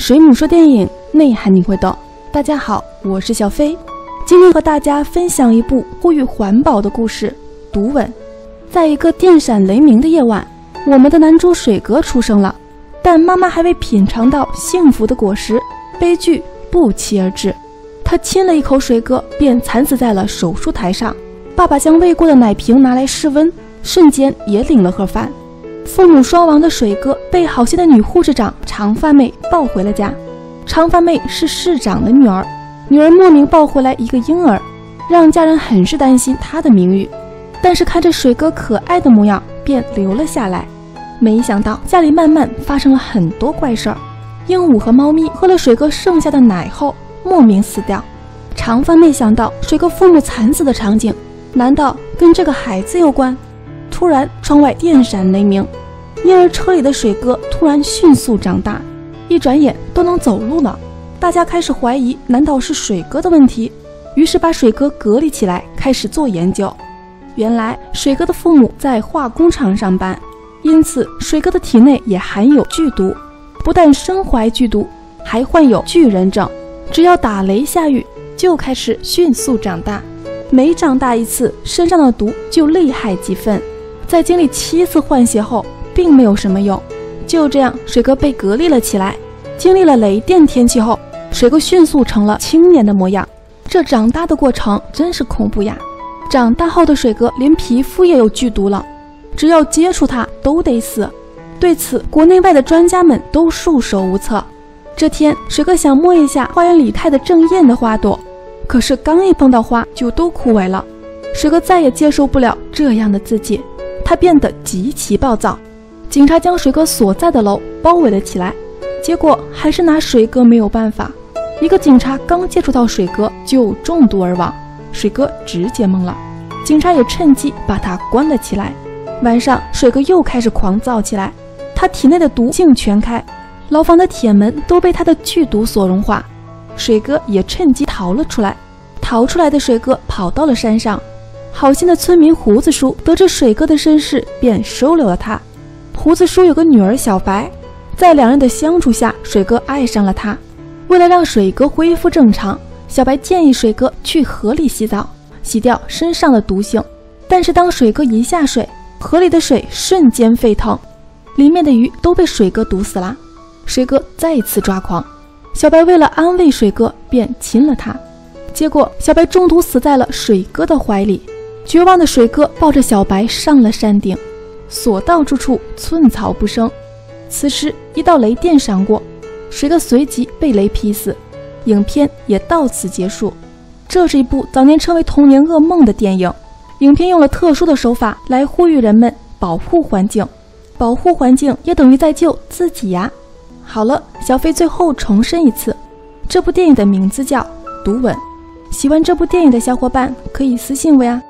水母说电影，内涵你会懂。大家好，我是小飞，今天和大家分享一部呼吁环保的故事《独吻》。在一个电闪雷鸣的夜晚，我们的男主水哥出生了，但妈妈还未品尝到幸福的果实，悲剧不期而至。她亲了一口水哥，便惨死在了手术台上。爸爸将喂过的奶瓶拿来试温，瞬间也领了盒饭。父母双亡的水哥被好心的女护士长长发妹抱回了家。长发妹是市长的女儿，女儿莫名抱回来一个婴儿，让家人很是担心她的名誉。但是看着水哥可爱的模样，便留了下来。没想到家里慢慢发生了很多怪事儿，鹦鹉和猫咪喝了水哥剩下的奶后莫名死掉。长发妹想到水哥父母惨死的场景，难道跟这个孩子有关？突然窗外电闪雷鸣，婴儿车里的水哥突然迅速长大，一转眼都能走路了。大家开始怀疑难道是水哥的问题，于是把水哥隔离起来，开始做研究。原来水哥的父母在化工厂上班，因此水哥的体内也含有剧毒，不但身怀剧毒，还患有巨人症，只要打雷下雨就开始迅速长大，每长大一次身上的毒就厉害几分。在经历7次换血后并没有什么用，就这样水哥被隔离了起来。经历了雷电天气后，水哥迅速成了青年的模样。这长大的过程真是恐怖呀！长大后的水哥连皮肤也有剧毒了，只要接触它都得死。对此国内外的专家们都束手无策。这天水哥想摸一下花园里开的正艳的花朵，可是刚一碰到花就都枯萎了。水哥再也接受不了这样的自己，他变得极其暴躁。警察将水哥所在的楼包围了起来，结果还是拿水哥没有办法。一个警察刚接触到水哥就中毒而亡，水哥直接懵了。警察也趁机把他关了起来。晚上水哥又开始狂躁起来，他体内的毒性全开，牢房的铁门都被他的剧毒所融化。水哥也趁机逃了出来。逃出来的水哥跑到了山上，好心的村民胡子叔得知水哥的身世，便收留了他。胡子叔有个女儿小白，在两人的相处下，水哥爱上了她。为了让水哥恢复正常，小白建议水哥去河里洗澡，洗掉身上的毒性。但是当水哥一下水，河里的水瞬间沸腾，里面的鱼都被水哥毒死了。水哥再次抓狂，小白为了安慰水哥，便亲了他。结果小白中毒死在了水哥的怀里。绝望的水哥抱着小白上了山顶，所到之处寸草不生。此时一道雷电闪过，水哥随即被雷劈死。影片也到此结束。这是一部早年成为童年噩梦的电影，影片用了特殊的手法来呼吁人们保护环境，保护环境也等于在救自己呀。好了，小飞最后重申一次，这部电影的名字叫《独吻》。喜欢这部电影的小伙伴可以私信我呀。